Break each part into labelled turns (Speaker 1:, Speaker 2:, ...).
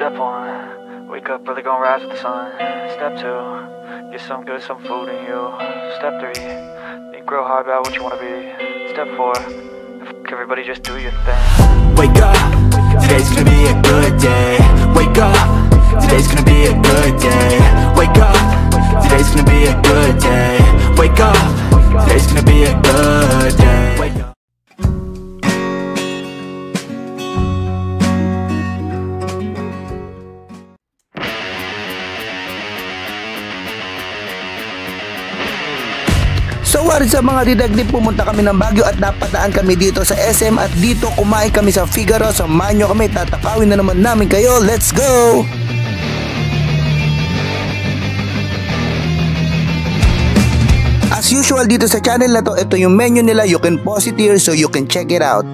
Speaker 1: Step 1, wake up early, gonna rise with the sun. Step 2, get some good, some food in you. Step 3, think real hard about what you wanna be. Step 4, everybody just do your thing.
Speaker 2: Wake up, today's gonna be a good day. Wake up, today's gonna be a good day. Wake up, today's gonna be a good day. Wake up, today's gonna be a good day. Wake up.
Speaker 3: So what is up mga didagdip, pumunta kami ng Baguio at napadaan kami dito sa SM at dito kumain kami sa Figaro. Samahan nyo kami, tatakawin na naman namin kayo. Let's go! As usual dito sa channel na to, ito yung menu nila. You can pause it here so you can check it out.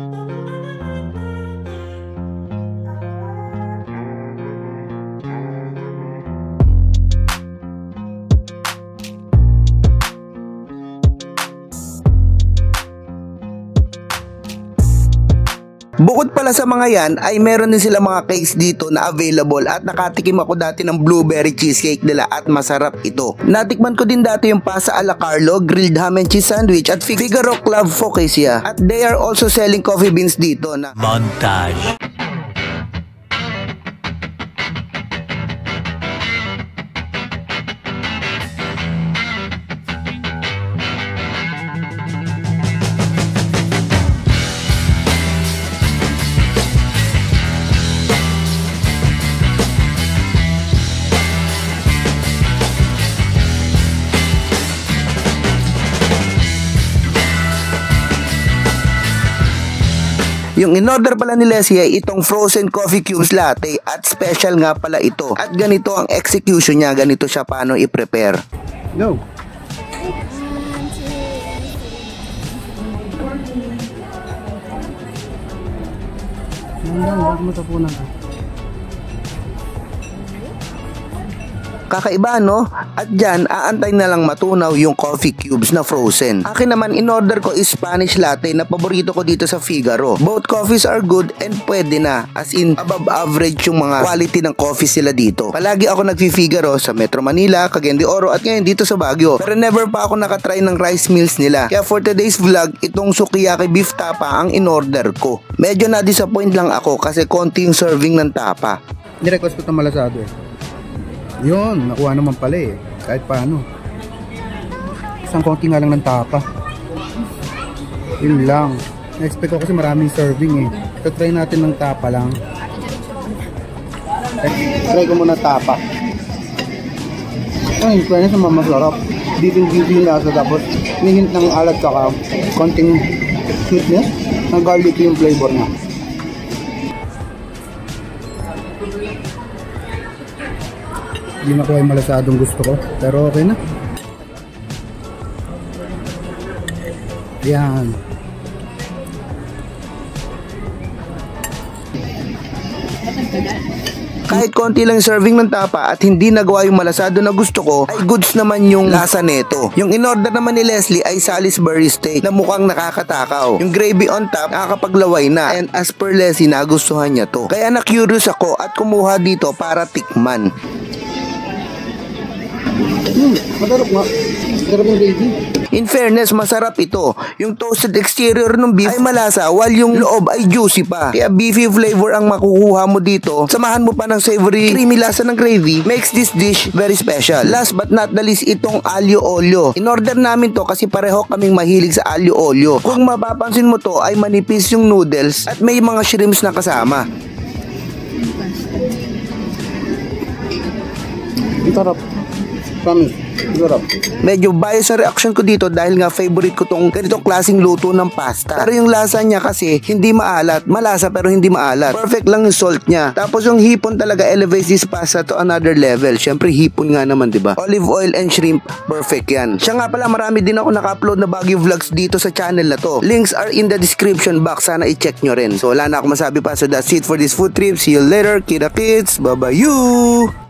Speaker 3: Bukod pala sa mga yan, ay meron din sila mga cakes dito na available at nakatikim ako dati ng blueberry cheesecake nila at masarap ito. Natikman ko din dati yung pasa a la Carlo, grilled ham and cheese sandwich at Figaro Club Focaccia. At they are also selling coffee beans dito na
Speaker 2: Montage.
Speaker 3: Yung in-order pala ni Leslie ay itong frozen coffee cubes latte at special nga pala ito. At ganito ang execution niya, ganito siya paano i-prepare. Go! Huwag mo tapunan ka. Kakaiba no? At dyan, aantay na lang matunaw yung coffee cubes na frozen. Akin naman, in-order ko is Spanish latte na paborito ko dito sa Figaro. Both coffees are good and pwede na. As in, above average yung mga quality ng coffee sila dito. Palagi ako nagfi-Figaro sa Metro Manila, Cagayan de Oro at ngayon dito sa Baguio. Pero never pa ako nakatry ng rice meals nila. Kaya for today's vlog, itong sukiyaki beef tapa ang in-order ko. Medyo na-disappoint lang ako kasi konti yung serving ng tapa.
Speaker 4: Nirequest ko itong malasado eh. Yun, nakuha naman pala eh. Kahit paano. Isang konti nga lang ng tapa. Yun lang. Na-expect ko kasi maraming serving eh. So try natin ng tapa lang. Try ko muna tapa. Ay, kaya na masarap. Beefing lasa tapos nihint ng alat saka konting sweetness. Ang garlic yung flavor niya. Hindi nakuha yung malasadong gusto ko, pero okay na. Yan.
Speaker 3: Kahit konti lang serving ng tapa at hindi nagawa yung malasado na gusto ko, ay goods naman yung lasa neto. Yung in-order naman ni Leslie ay Salisbury steak na mukhang nakakatakaw. Yung gravy on top, nakakapaglaway na. And as per Leslie, nagustuhan niya to. Kaya na-curious ako at kumuha dito para tikman.
Speaker 4: Masarap nga. Masarap yung gravy.
Speaker 3: In fairness, masarap ito. Yung toasted exterior ng beef ay malasa while yung loob ay juicy pa. Kaya beefy flavor ang makukuha mo dito. Samahan mo pa ng savory, creamy lasa ng gravy makes this dish very special. Last but not the least, itong aglio olio. In-order namin to kasi pareho kaming mahilig sa aglio olio. Kung mapapansin mo to ay manipis yung noodles at may mga shrimps na kasama.
Speaker 4: Ang sarap. Promise. Sarap.
Speaker 3: Medyo bias sa reaction ko dito dahil nga favorite ko tong ganitong klaseng luto ng pasta. Pero yung lasa niya kasi hindi maalat. Malasa pero hindi maalat. Perfect lang yung salt niya. Tapos yung hipon talaga elevates this pasta to another level. Syempre hipon nga naman, diba? Olive oil and shrimp, perfect yan. Siya nga pala, marami din ako naka-upload na Baguio vlogs dito sa channel na to. Links are in the description box. Sana i-check nyo rin. So wala na ako masabi pa. So that's it for this food trip. See you later. Kita kids. Bye-bye you!